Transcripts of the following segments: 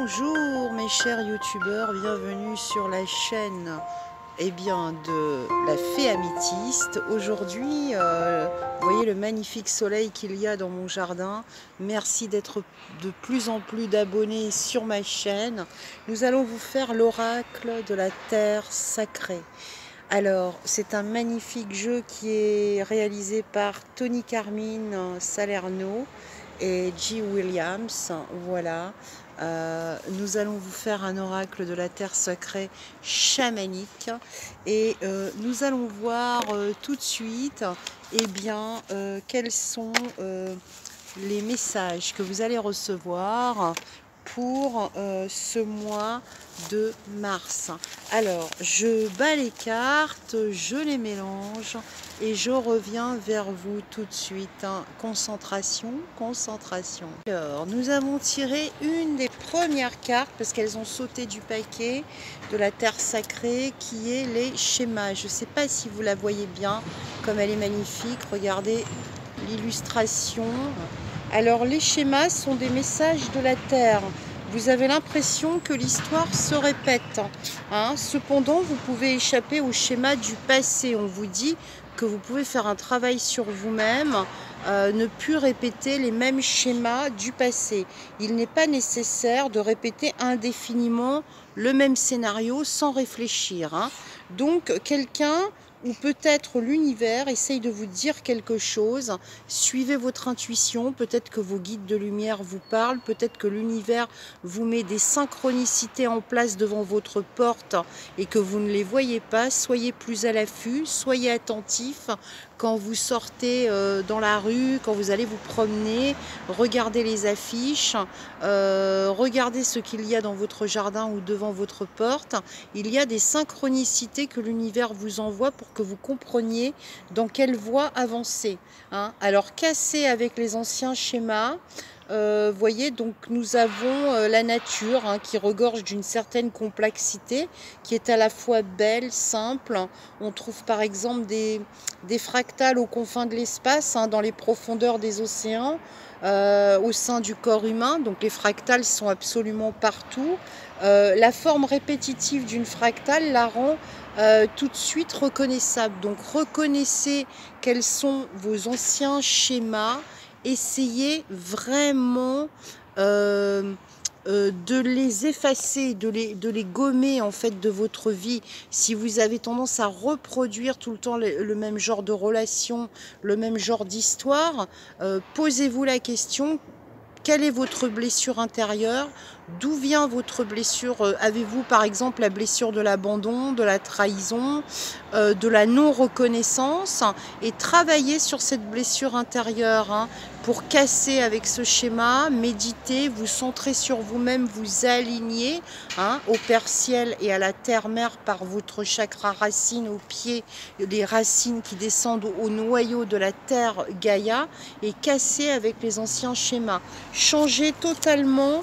Bonjour mes chers youtubeurs, bienvenue sur la chaîne de la Fée Améthyste. Aujourd'hui, vous voyez le magnifique soleil qu'il y a dans mon jardin. Merci d'être de plus en plus d'abonnés sur ma chaîne. Nous allons vous faire l'oracle de la terre sacrée. Alors, c'est un magnifique jeu qui est réalisé par Tony Carmine Salerno et G. Williams. Voilà. Nous allons vous faire un oracle de la terre sacrée chamanique et nous allons voir tout de suite quels sont les messages que vous allez recevoir pour ce mois de mars. Alors, je bats les cartes, je les mélange et je reviens vers vous tout de suite. Concentration, concentration. Alors, nous avons tiré une des premières cartes parce qu'elles ont sauté du paquet de la terre sacrée qui est les schémas. Je ne sais pas si vous la voyez bien, comme elle est magnifique. Regardez l'illustration. Alors les schémas sont des messages de la terre. Vous avez l'impression que l'histoire se répète. Cependant, vous pouvez échapper au schéma du passé. On vous dit que vous pouvez faire un travail sur vous-même, ne plus répéter les mêmes schémas du passé. Il n'est pas nécessaire de répéter indéfiniment le même scénario sans réfléchir. Donc quelqu'un ou peut-être l'univers essaye de vous dire quelque chose. Suivez votre intuition, peut-être que vos guides de lumière vous parlent, peut-être que l'univers vous met des synchronicités en place devant votre porte et que vous ne les voyez pas. Soyez plus à l'affût, soyez attentifs quand vous sortez dans la rue, quand vous allez vous promener. Regardez les affiches, regardez ce qu'il y a dans votre jardin ou devant votre porte. Il y a des synchronicités que l'univers vous envoie pour que vous compreniez dans quelle voie avancer. Alors, cassez avec les anciens schémas. Voyez, donc nous avons la nature qui regorge d'une certaine complexité, qui est à la fois belle, simple. On trouve par exemple des fractales aux confins de l'espace, dans les profondeurs des océans, au sein du corps humain. Donc les fractales sont absolument partout. La forme répétitive d'une fractale la rend tout de suite reconnaissable. Donc reconnaissez quels sont vos anciens schémas. Essayez vraiment de les effacer, de les gommer en fait de votre vie. Si vous avez tendance à reproduire tout le temps le même genre de relation, le même genre d'histoire, posez-vous la question: quelle est votre blessure intérieure? D'où vient votre blessure? Avez-vous par exemple la blessure de l'abandon, de la trahison, de la non-reconnaissance? Et travaillez sur cette blessure intérieure pour casser avec ce schéma. Méditez, vous centrez sur vous-même, vous alignez au Père Ciel et à la Terre-Mère par votre chakra racine au pied, les racines qui descendent au noyau de la Terre Gaïa, et cassez avec les anciens schémas. Changez totalement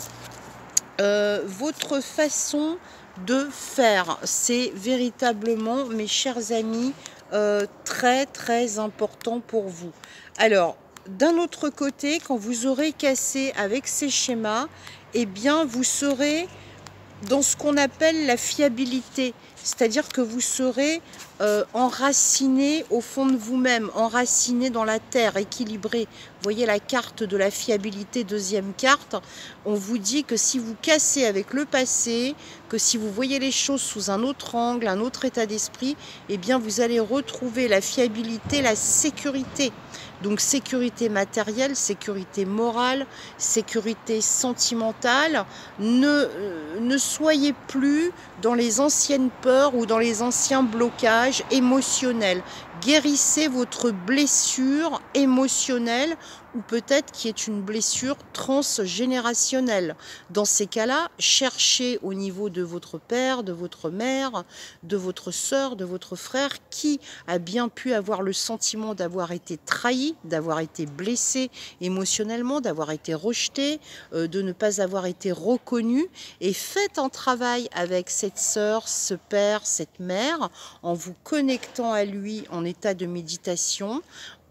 votre façon de faire. C'est véritablement, mes chers amis, très très important pour vous. Alors, d'un autre côté, quand vous aurez cassé avec ces schémas, vous serez dans ce qu'on appelle la fiabilité, c'est-à-dire que vous serez enraciné au fond de vous-même, enraciné dans la terre, équilibré. Vous voyez la carte de la fiabilité, deuxième carte. On vous dit que si vous cassez avec le passé, que si vous voyez les choses sous un autre angle, un autre état d'esprit, vous allez retrouver la fiabilité, la sécurité. Donc sécurité matérielle, sécurité morale, sécurité sentimentale. Ne soyez plus dans les anciennes peurs ou dans les anciens blocages émotionnels. Guérissez votre blessure émotionnelle, ou peut-être qui est une blessure transgénérationnelle. Dans ces cas-là, cherchez au niveau de votre père, de votre mère, de votre sœur, de votre frère, qui a bien pu avoir le sentiment d'avoir été trahi, d'avoir été blessé émotionnellement, d'avoir été rejeté, de ne pas avoir été reconnu, et faites un travail avec cette sœur, ce père, cette mère, en vous connectant à lui en état de méditation,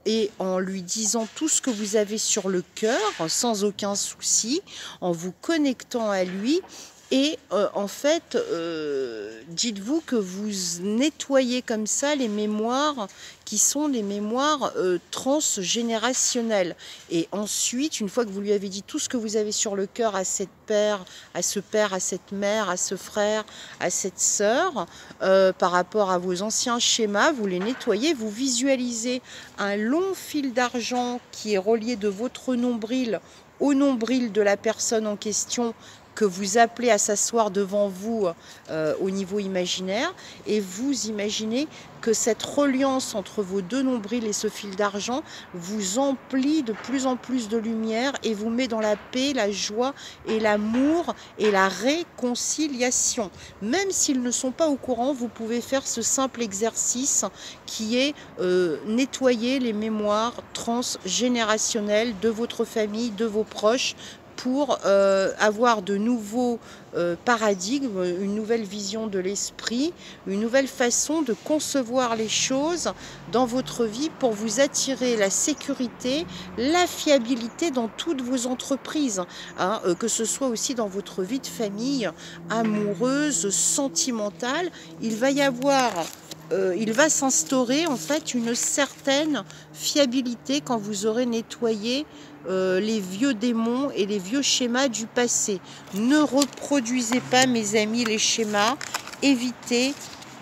et en lui disant tout ce que vous avez sur le cœur, sans aucun souci, en vous connectant à lui. Et en fait, dites-vous que vous nettoyez comme ça les mémoires qui sont les mémoires transgénérationnelles. Et ensuite, une fois que vous lui avez dit tout ce que vous avez sur le cœur à cette père, à ce père, à cette mère, à ce frère, à cette sœur, par rapport à vos anciens schémas, vous les nettoyez, vous visualisez un long fil d'argent qui est relié de votre nombril au nombril de la personne en question, que vous appelez à s'asseoir devant vous au niveau imaginaire, et vous imaginez que cette reliance entre vos deux nombrils et ce fil d'argent vous emplit de plus en plus de lumière et vous met dans la paix, la joie et l'amour et la réconciliation. Même s'ils ne sont pas au courant, vous pouvez faire ce simple exercice qui est nettoyer les mémoires transgénérationnelles de votre famille, de vos proches, pour avoir de nouveaux paradigmes, une nouvelle vision de l'esprit, une nouvelle façon de concevoir les choses dans votre vie pour vous attirer la sécurité, la fiabilité dans toutes vos entreprises, hein, que ce soit aussi dans votre vie de famille amoureuse, sentimentale. Il va y avoir il va s'instaurer en fait une certaine fiabilité quand vous aurez nettoyé les vieux démons et les vieux schémas du passé. Ne reproduisez pas, mes amis, les schémas. Évitez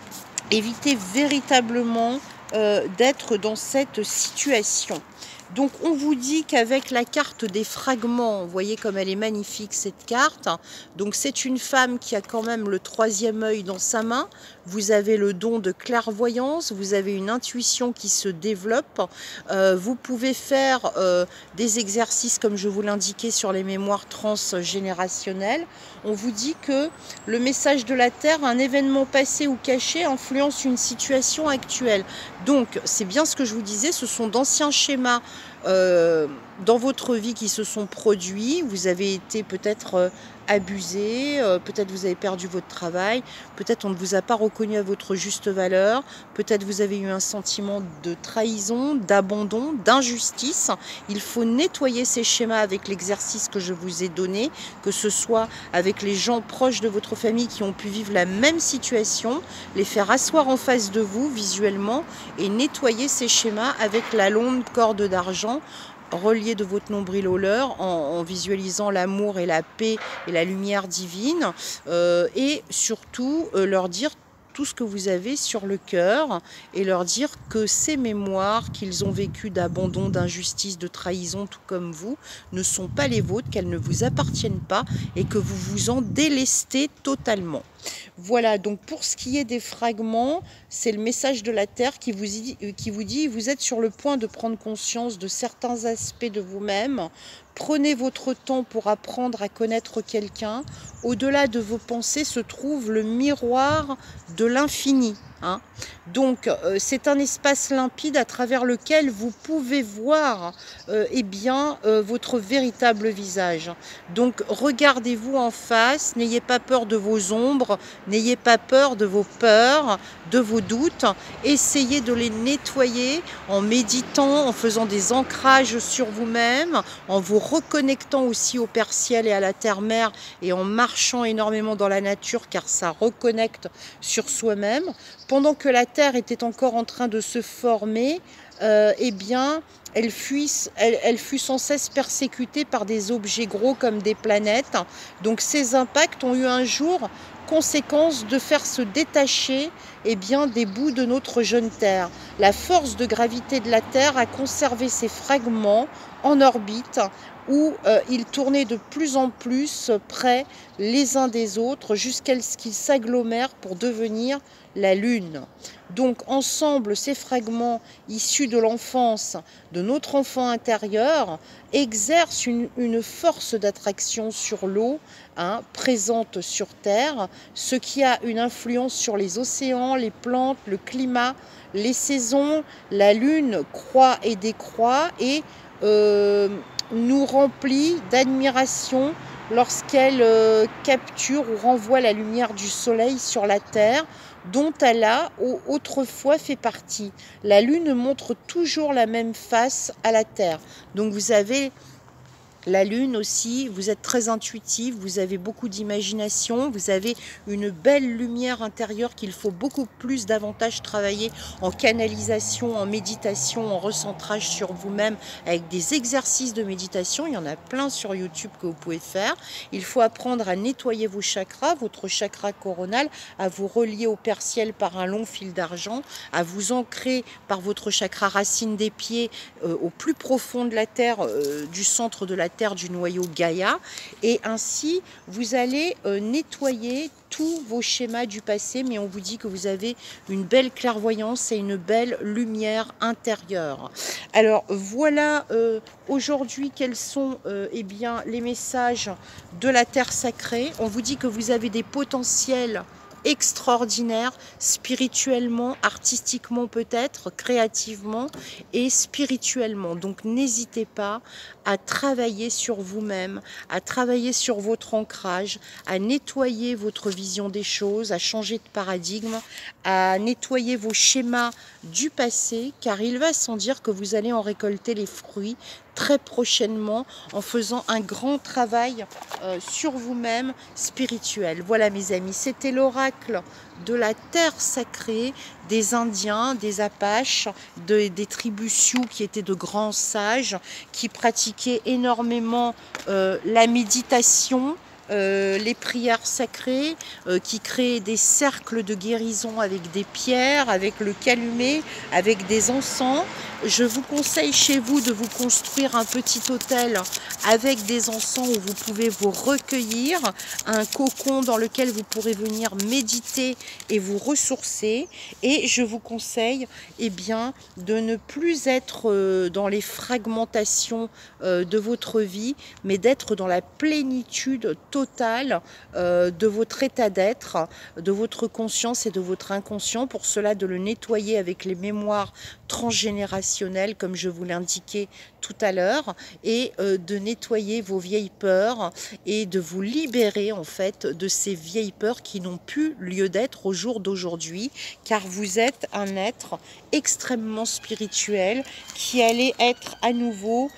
véritablement d'être dans cette situation. Donc on vous dit qu'avec la carte des fragments, vous voyez comme elle est magnifique cette carte, donc c'est une femme qui a quand même le troisième œil dans sa main, vous avez le don de clairvoyance, vous avez une intuition qui se développe, vous pouvez faire des exercices comme je vous l'indiquais sur les mémoires transgénérationnelles. On vous dit que le message de la Terre, un événement passé ou caché, influence une situation actuelle. Donc c'est bien ce que je vous disais, ce sont d'anciens schémas dans votre vie qui se sont produits. Vous avez été peut-être abusé, peut-être vous avez perdu votre travail, peut-être on ne vous a pas reconnu à votre juste valeur, peut-être vous avez eu un sentiment de trahison, d'abandon, d'injustice. Il faut nettoyer ces schémas avec l'exercice que je vous ai donné, que ce soit avec les gens proches de votre famille qui ont pu vivre la même situation, les faire asseoir en face de vous visuellement et nettoyer ces schémas avec la longue corde d'argent reliée de votre nombril au leur, en visualisant l'amour et la paix et la lumière divine, et surtout leur dire tout ce que vous avez sur le cœur et leur dire que ces mémoires qu'ils ont vécues d'abandon, d'injustice, de trahison, tout comme vous, ne sont pas les vôtres, qu'elles ne vous appartiennent pas et que vous vous en délestez totalement. Voilà, donc pour ce qui est des fragments, c'est le message de la Terre qui vous dit vous êtes sur le point de prendre conscience de certains aspects de vous-même. Prenez votre temps pour apprendre à connaître quelqu'un. Au-delà de vos pensées se trouve le miroir de l'infini. Hein. Donc c'est un espace limpide à travers lequel vous pouvez voir votre véritable visage. Donc regardez-vous en face, n'ayez pas peur de vos ombres, n'ayez pas peur de vos peurs, de vos doutes. Essayez de les nettoyer en méditant, en faisant des ancrages sur vous-même, en vous reconnectant aussi au Père Ciel et à la Terre-Mère et en marchant énormément dans la nature car ça reconnecte sur soi-même. Pendant que la Terre était encore en train de se former, elle fut sans cesse persécutée par des objets gros comme des planètes. Donc ces impacts ont eu un jour conséquence de faire se détacher des bouts de notre jeune Terre. La force de gravité de la Terre a conservé ces fragments en orbite où ils tournaient de plus en plus près les uns des autres jusqu'à ce qu'ils s'agglomèrent pour devenir la Lune. Donc ensemble, ces fragments issus de l'enfance de notre enfant intérieur exercent une force d'attraction sur l'eau présente sur Terre, ce qui a une influence sur les océans, les plantes, le climat, les saisons. La Lune croît et décroît et nous remplit d'admiration lorsqu'elle capture ou renvoie la lumière du soleil sur la Terre. dont elle a autrefois fait partie. La Lune montre toujours la même face à la Terre. Donc vous avez la Lune aussi, vous êtes très intuitif, vous avez beaucoup d'imagination, vous avez une belle lumière intérieure qu'il faut beaucoup plus davantage travailler en canalisation, en méditation, en recentrage sur vous-même avec des exercices de méditation. Il y en a plein sur YouTube que vous pouvez faire. Il faut apprendre à nettoyer vos chakras, votre chakra coronal, à vous relier au Père Ciel par un long fil d'argent, à vous ancrer par votre chakra racine des pieds au plus profond de la Terre, du centre de la Terre, du noyau Gaïa, et ainsi vous allez nettoyer tous vos schémas du passé, mais on vous dit que vous avez une belle clairvoyance et une belle lumière intérieure. Alors voilà aujourd'hui quels sont eh bien, les messages de la Terre sacrée. On vous dit que vous avez des potentiels extraordinaire, spirituellement, artistiquement peut-être, créativement et spirituellement. Donc n'hésitez pas à travailler sur vous-même, à travailler sur votre ancrage, à nettoyer votre vision des choses, à changer de paradigme, à nettoyer vos schémas du passé, car il va sans dire que vous allez en récolter les fruits très prochainement en faisant un grand travail sur vous-même spirituel. Voilà mes amis, c'était l'oracle de la terre sacrée des Indiens, des Apaches, des tribus Sioux qui étaient de grands sages, qui pratiquaient énormément la méditation, les prières sacrées, qui créaient des cercles de guérison avec des pierres, avec le calumet, avec des encens. Je vous conseille chez vous de vous construire un petit hôtel avec des encens où vous pouvez vous recueillir, un cocon dans lequel vous pourrez venir méditer et vous ressourcer. Et je vous conseille eh bien, de ne plus être dans les fragmentations de votre vie, mais d'être dans la plénitude totale de votre état d'être, de votre conscience et de votre inconscient. Pour cela, de le nettoyer avec les mémoires transgénérationnelles, comme je vous l'indiquais tout à l'heure, et de nettoyer vos vieilles peurs et de vous libérer en fait de ces vieilles peurs qui n'ont plus lieu d'être au jour d'aujourd'hui, car vous êtes un être extrêmement spirituel qui allait être à nouveau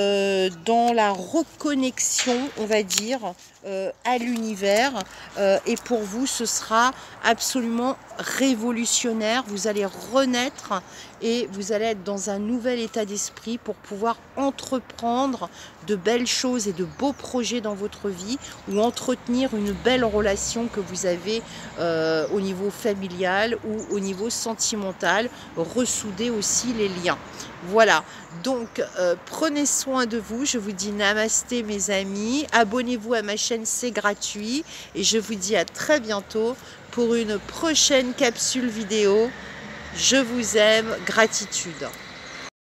dans la reconnexion, on va dire, à l'univers, et pour vous ce sera absolument révolutionnaire. Vous allez renaître et vous allez être dans un nouvel état d'esprit pour pouvoir entreprendre de belles choses et de beaux projets dans votre vie, ou entretenir une belle relation que vous avez au niveau familial ou au niveau sentimental, ressouder aussi les liens. Voilà, donc prenez soin de vous, je vous dis namasté mes amis, abonnez-vous à ma chaîne, c'est gratuit, et je vous dis à très bientôt pour une prochaine capsule vidéo. Je vous aime, gratitude.